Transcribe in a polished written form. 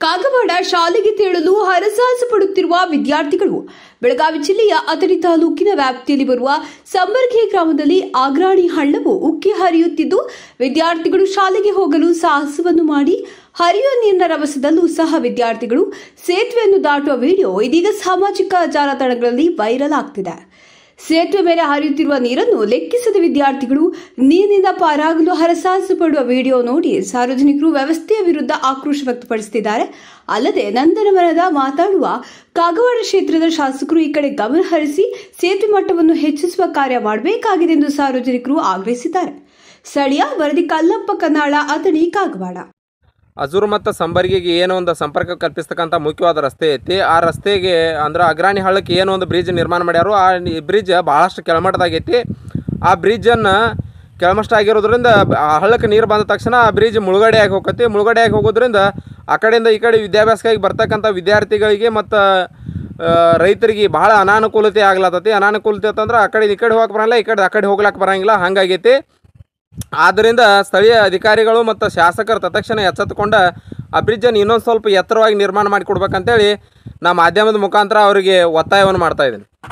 ಕಾಗವಾಡ ಶಾಲೆಗೆ ತೆರಳಲು ಹರಸಾಹಸ ಪಡುತ್ತಿರುವ ವಿದ್ಯಾರ್ಥಿಗಳು ಬೆಳಗಾವಿ ಜಿಲ್ಲೆಯ ಅಥಣಿ ತಾಲೂಕಿನ ವ್ಯಾಪ್ತಿಯಲ್ಲಿ ಬರುವ ಸಂಬರ್ಗಿ ಗ್ರಾಮದಲ್ಲಿ ಅಗ್ರಾಣಿ ಹಳ್ಳವು ಉಕ್ಕಿ ಹರಿಯುತ್ತಿದ್ದು ವಿದ್ಯಾರ್ಥಿಗಳು ಶಾಲೆಗೆ ಹೋಗಲು ಸಾಹಸವನ್ನು ಮಾಡಿ ಹರಿಯುವ ನೀರಿನ ರಭಸದಲ್ಲೂ ಸಹ ವಿದ್ಯಾರ್ಥಿಗಳು ಸೇತುವೆಯನ್ನು ದಾಟುವ ವಿಡಿಯೋ ಇದೀಗ ಸಾಮಾಜಿಕ ಜಾಲತಾಣಗಳಲ್ಲಿ ವೈರಲ್ ಆಗ್ತಿದೆ. ಸೇತುವೆ ಮೇಲೆ ಹರಿಯುತ್ತಿರುವ ನೀರನ್ನು ಲೆಕ್ಕಿಸದ ವಿದ್ಯಾರ್ಥಿಗಳು ನೀರಿನಿಂದ ಪಾರಾಗಲು ಹರಸಾಹಸ ಪಡುವ ವಿಡಿಯೋ ನೋಡಿ ಸಾರ್ವಜನಿಕರು ವ್ಯವಸ್ಥೆಯ ವಿರುದ್ಧ ಆಕ್ರೋಶ ವ್ಯಕ್ತಪಡಿಸುತ್ತಿದ್ದಾರೆ. ಅಲ್ಲದೆ ನಂದನವನದ ಮಾತಾಡುವ ಕಾಗವಾಡ ಕ್ಷೇತ್ರದ ಶಾಸಕರು ಈ ಕಡೆ ಗಮನ ಹರಿಸಿ ಸೇತುವೆ ಮಟ್ಟವನ್ನು ಹೆಚ್ಚಿಸುವ ಕಾರ್ಯ ಮಾಡಬೇಕಾಗಿದೆ ಎಂದು ಸಾರ್ವಜನಿಕರು ಆಗ್ರಹಿಸಿದ್ದಾರೆ. ಸ್ಥಳೀಯ ವರದಿ ಕಲ್ಲಪ್ಪ ಕನ್ನಾಳ, ಅಥಣಿ, ಕಾಗವಾಡ. ಅಜೂರು ಮತ್ತು ಸಂಬರ್ಗಿಗೆ ಏನೋ ಒಂದು ಸಂಪರ್ಕ ಕಲ್ಪಿಸ್ತಕ್ಕಂಥ ಮುಖ್ಯವಾದ ರಸ್ತೆ ಐತಿ. ಆ ರಸ್ತೆಗೆ ಅಂದ್ರೆ ಅಗ್ರಾಣಿ ಹಳ್ಳಕ್ಕೆ ಏನೋ ಒಂದು ಬ್ರಿಡ್ಜ್ ನಿರ್ಮಾಣ ಮಾಡ್ಯಾರು. ಆ ಬ್ರಿಡ್ಜ್ ಭಾಳಷ್ಟು ಕೆಳಮಟ್ಟದಾಗೈತಿ. ಆ ಬ್ರಿಡ್ಜನ್ನು ಕೆಳಮಷ್ಟ ಆಗಿರೋದ್ರಿಂದ ಆ ಹಳ್ಳಕ್ಕೆ ನೀರು ಬಂದ ತಕ್ಷಣ ಆ ಬ್ರಿಡ್ಜ್ ಮುಳುಗಡೆಯಾಗಿ ಹೋಗತ್ತೆ. ಮುಳುಗಡೆಯಾಗಿ ಹೋಗೋದ್ರಿಂದ ಆ ಕಡೆಯಿಂದ ಈ ಕಡೆ ವಿದ್ಯಾಭ್ಯಾಸಕ್ಕಾಗಿ ಬರ್ತಕ್ಕಂಥ ವಿದ್ಯಾರ್ಥಿಗಳಿಗೆ ಮತ್ತು ರೈತರಿಗೆ ಭಾಳ ಅನಾನುಕೂಲತೆ ಆಗ್ಲತ್ತೈತಿ. ಅನಾನುಕೂಲತೆ ಅಂತಂದ್ರೆ ಆ ಕಡೆ ಈ ಕಡೆ ಹೋಗಕ್ಕೆ ಬರೋಂಗಿಲ್ಲ, ಈ ಕಡೆ ಆ ಕಡೆ ಹೋಗ್ಲಕ್ಕೆ ಬರೋಂಗಿಲ್ಲ, ಹಾಗಾಗೈತಿ. ಆದ್ದರಿಂದ ಸ್ಥಳೀಯ ಅಧಿಕಾರಿಗಳು ಮತ್ತು ಶಾಸಕರು ತತ್ಕ್ಷಣ ಎಚ್ಚೆತ್ತುಕೊಂಡು ಆ ಬ್ರಿಡ್ಜನ್ನು ಇನ್ನೊಂದು ಸ್ವಲ್ಪ ಎತ್ತರವಾಗಿ ನಿರ್ಮಾಣ ಮಾಡಿಕೊಡ್ಬೇಕಂತೇಳಿ ನಾ ಮಾಧ್ಯಮದ ಮುಖಾಂತರ ಅವರಿಗೆ ಒತ್ತಾಯವನ್ನು ಮಾಡ್ತಾ ಇದ್ದೀನಿ.